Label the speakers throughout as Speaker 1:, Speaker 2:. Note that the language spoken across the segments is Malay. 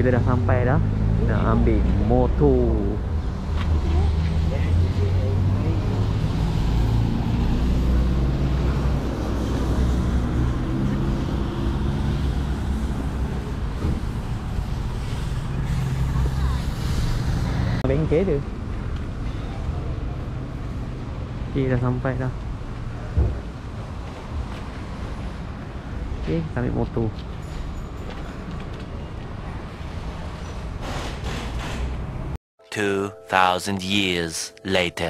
Speaker 1: Kita dah sampai dah. Nak ambil motor. Bengkel dia. Okay, dah sampai dah. Okay, kita ambil motor.
Speaker 2: "2,000 years later."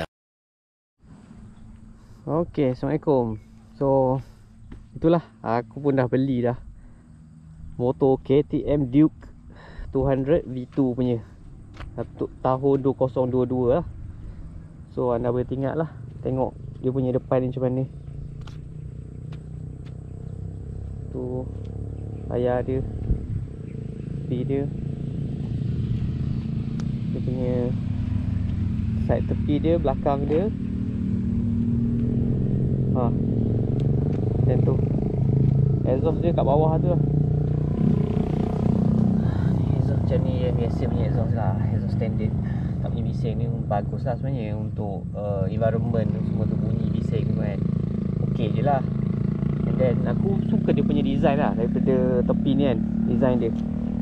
Speaker 1: Okay, Assalamualaikum. So, itulah, aku pun dah beli dah motor KTM Duke 200 V2 punya, tahun 2022 lah. So, anda boleh tengok lah, tengok dia punya depan ni macam mana. Tu layar dia, tepi dia, dia punya side tepi dia, belakang dia. Macam tu. Exhaust dia kat bawah tu lah. Ni exhaust macam ni, biasa punya exhaust lah, exhaust standard. Tak punya bising ni bagus lah sebenarnya untuk environment semua tu, bunyi bising tu kan okey je lah. And then aku suka dia punya design lah, daripada tepi ni kan. Design dia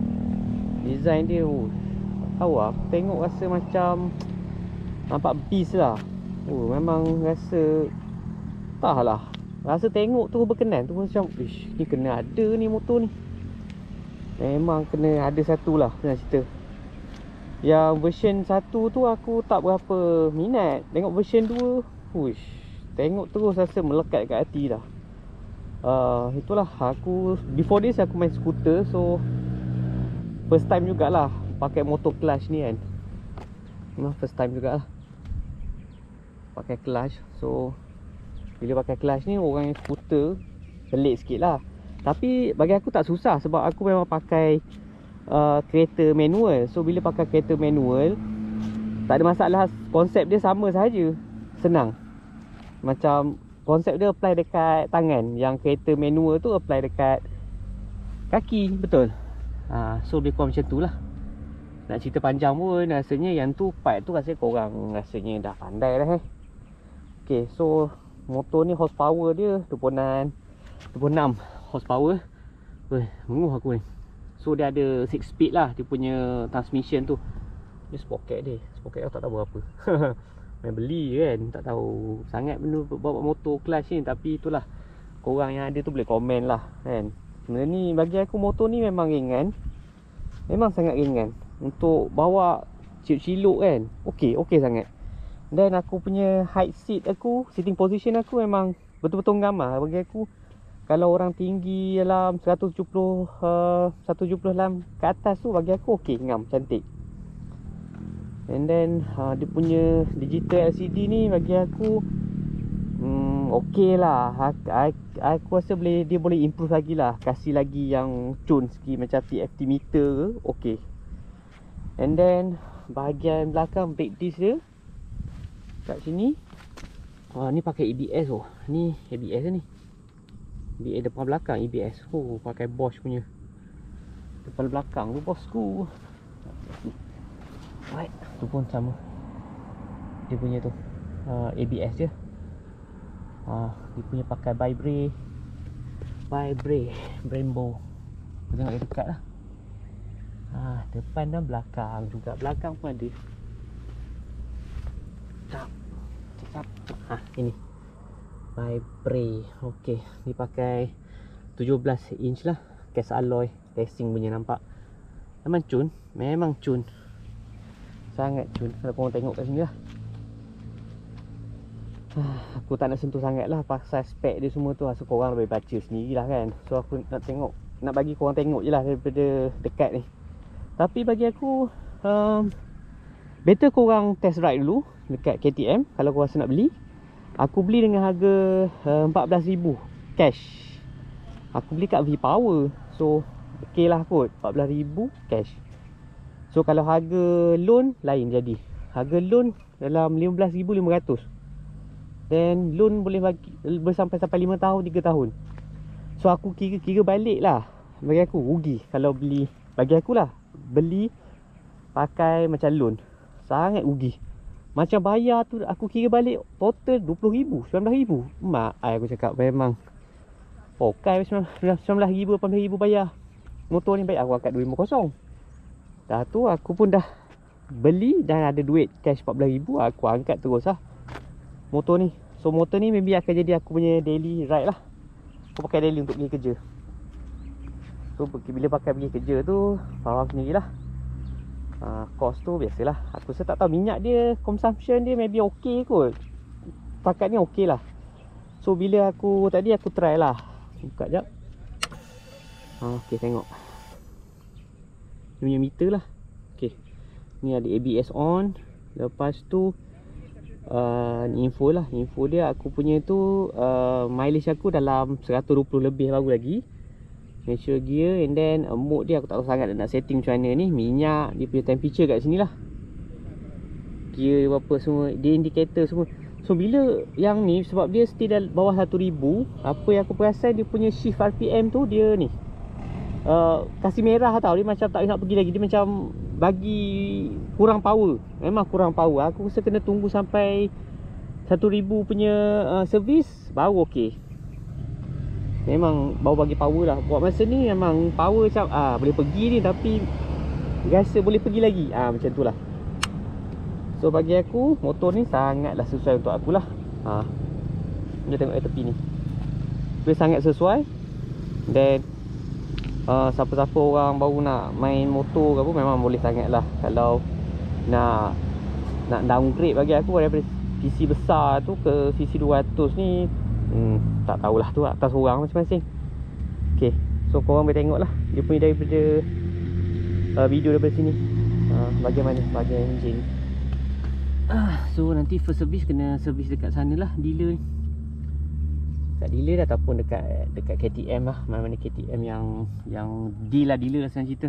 Speaker 1: tak tahu lah, aku tengok rasa macam nampak beast lah. Memang rasa, entahlah, rasa tengok tu berkenan tu macam, ish, ni kena ada ni motor ni. Memang kena ada satu lah senang cerita. Yang version 1 tu aku tak berapa minat. Tengok version 2, wish, tengok terus rasa melekat kat hati dah. Itulah, aku before this aku main skuter. So first time jugalah pakai motor clutch ni kan. Memang first time jugalah pakai clutch. So bila pakai clutch ni, orang yang skuter pelik sikit lah. Tapi bagi aku tak susah, sebab aku memang pakai kereta manual. So bila pakai kereta manual, tak ada masalah. Konsep dia sama sahaja, senang. Macam konsep dia apply dekat tangan, yang kereta manual tu apply dekat kaki, betul. So lebih kurang macam tu lah. Nak cerita panjang pun rasanya yang tu, part tu rasanya korang rasanya dah pandai dah Okay, so motor ni horsepower dia 26 horsepower. Menguh aku ni. So dia ada 6 speed lah, dia punya transmission tu. Ni sprocket dia, sprocket aku tak tahu berapa. Main beli kan, tak tahu sangat benda bawa motor clutch ni. Tapi itulah, korang yang ada tu boleh komen lah kan. Sebenarnya ni bagi aku motor ni memang ringan. Memang sangat ringan untuk bawa ciluk-ciluk kan. Okey sangat. Dan aku punya height seat aku, sitting position aku memang betul-betul ngam lah bagi aku. Kalau orang tinggi dalam 170 ke atas tu, bagi aku okey, ngam, cantik. And then dia punya digital LCD ni bagi aku okey lah. Aku rasa dia boleh improve lagi lah, kasih lagi yang cun sikit, macam TFT meter ke, okey. And then bahagian belakang brake disc dia kat sini, ni pakai ABS. Ni ABS ni, ABS depan belakang ABS. Pakai Bosch punya depan belakang tu bosku. Right, tu pun sama, dia punya tu ABS dia. Dia punya pakai Brembo. Tengok dekat lah. Depan dan belakang juga. Belakang pun ada. Cakap. Ini Vibre. Okey, ni pakai 17 inch lah, cast alloy racing punya. Nampak memang cun, sangat cun. Kalau korang tengok kat sini lah. Aku tak nak sentuh sangat lah pasal spek dia semua tu. So korang boleh baca sendiri lah kan. So aku nak bagi korang tengok je lah daripada dekat ni. Tapi bagi aku better korang test ride dulu dekat KTM. Kalau korang rasa nak beli, aku beli dengan harga 14,000 cash. Aku beli kat V-Power. So okey lah kot, 14,000 cash. So kalau harga loan lain jadi. Harga loan dalam 15,500. Then loan boleh sampai 5 tahun, 3 tahun. So aku kira balik lah. Bagi aku rugi kalau beli. Bagi aku lah, beli pakai macam loan. Sangat rugi. Macam bayar tu aku kira balik total 20,000, 19,000. Mak ai aku cakap memang pokai 19,000, 18,000 bayar. Motor ni baik aku angkat 250. Dah tu aku pun dah beli dan ada duit cash 14,000, aku angkat terus lah motor ni. So motor ni maybe akan jadi aku punya daily ride lah. Aku pakai daily untuk pergi kerja. So bila pakai pergi kerja tu faham sendirilah. Cost tu biasalah. Aku rasa tak tahu minyak dia, consumption dia maybe okey kot. Setakat ni okey lah. So bila aku tadi aku try lah. Buka jap. Okey, tengok. Dia punya meter lah. Okey. Ni ada ABS on. Lepas tu ni info lah. Info dia aku punya tu mileage aku dalam 120 lebih baru lagi. Natural gear. And then mode dia aku tak tahu sangat nak setting macam mana ni. Minyak, dia punya temperature kat sini lah. Gear apa semua, dia indicator semua. So bila yang ni, sebab dia still bawah 1,000, apa yang aku perasan dia punya shift RPM tu dia ni kasih merah tau. Dia macam tak nak pergi lagi. Dia macam bagi kurang power. Memang kurang power. Aku rasa kena tunggu sampai 1,000 punya servis baru okey. Memang baru bagi power lah. Buat masa ni memang power macam boleh pergi ni, tapi rasa boleh pergi lagi. Macam tu lah. So bagi aku motor ni sangatlah sesuai untuk akulah. Kita tengok tepi ni. Dia sangat sesuai. Dan siapa-siapa orang baru nak main motor ke apa, memang boleh sangat lah. Kalau nak downgrade bagi aku daripada CC besar tu ke CC 200 ni, tak tahulah tu atas orang masing-masing. Okay, so korang boleh tengok lah dia punya daripada video daripada sini bagaimana bahagian enjin. So nanti first service kena service dekat sana lah, dealer ni. Dekat dealer ataupun dekat KTM lah. Mana-mana KTM yang deal lah, dealer lah senang cerita.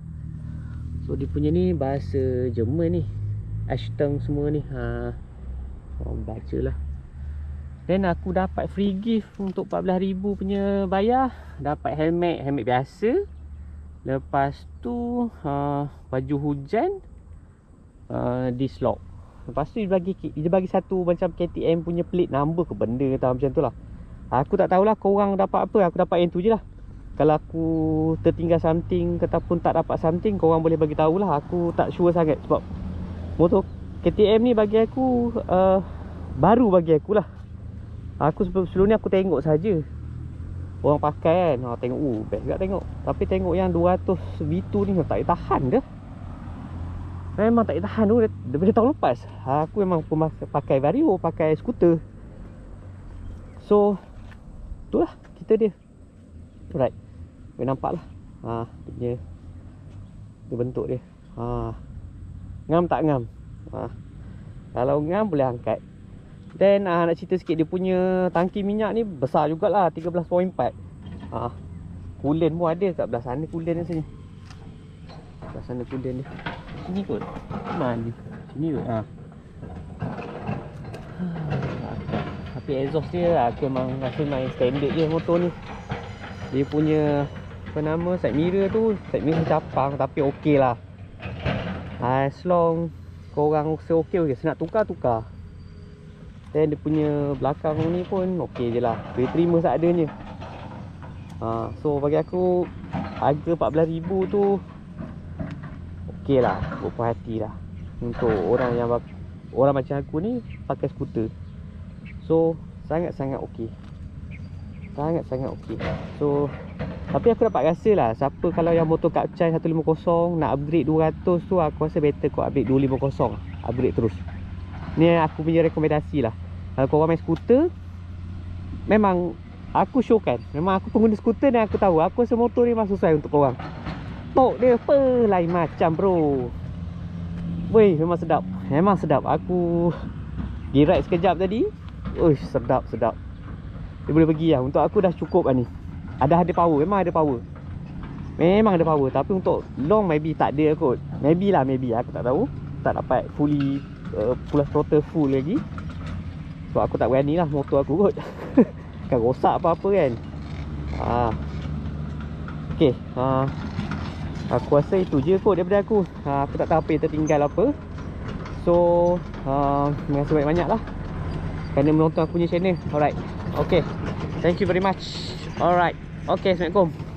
Speaker 1: So dia punya ni bahasa Jerman ni, Ashtung semua ni. Korang baca lah. Then aku dapat free gift untuk 14,000 punya bayar. Dapat helmet biasa. Lepas tu baju hujan, disc lock. Lepas tu dia bagi satu macam KTM punya plate number ke benda tau, macam tu lah. Aku tak tahulah korang dapat apa. Aku dapat yang tu je lah. Kalau aku tertinggal something ataupun tak dapat something, korang boleh bagi tahulah. Aku tak sure sangat sebab motor KTM ni bagi aku baru bagi aku lah. Aku sebelum ni aku tengok saja orang pakai kan. Tengok best juga tengok. Tapi tengok yang 200 V2 ni tak tahan dah. Memang tak tahan tu daripada tahun lepas. Aku memang pakai Vario, pakai skuter. So itulah kita dia. Alright. Boleh nampak lah. Dia bentuk dia. Ngam tak ngam. Kalau ngam boleh angkat. Then nak cerita sikit, dia punya tangki minyak ni besar jugalah, 13.4. Coolant pun ada kat belah sana, coolant ni sini. Belah sana coolant ni. Sini kot. Mana? Sini kot. Tapi exhaust dia aku memang rasa main standard je motor ni. Dia punya apa nama, side mirror tu, side mirror capang tapi okey lah. As long korang rasa okey, senang tukar. Dan dia punya belakang ni pun okey je lah. Boleh terima seadanya. So bagi aku harga 14,000 tu okey lah, berpuas hati lah. Untuk orang macam aku ni pakai skuter. So sangat-sangat okey. Sangat-sangat okey. So tapi aku dapat rasa lah, siapa kalau yang motor Kapcai 150 nak upgrade 200 tu, aku rasa better kau upgrade 250. Upgrade terus. Ni aku punya rekomendasi lah. Kalau korang main skuter, memang aku showkan. Memang aku pengguna skuter dan aku tahu, aku rasa motor ni memang sesuai untuk korang. Tok dia apa lain macam bro. Weh, memang sedap. Memang sedap. Aku pergi ride sekejap tadi. Uish, sedap. Dia boleh pergi lah. Untuk aku dah cukup lah ni. Ada power. Memang ada power. Memang ada power. Tapi untuk long maybe tak ada kot. Maybe lah. Aku tak tahu. Tak dapat fully pulas throttle full lagi. So aku tak berani lah motor aku kot. Kan rosak apa-apa kan. Okay. Aku rasa itu je kot daripada aku. Aku tak tahu apa yang tertinggal apa. So terima kasih banyak-banyak lah kerana menonton aku punya channel. Alright, okay, thank you very much. Alright, okay, Assalamualaikum.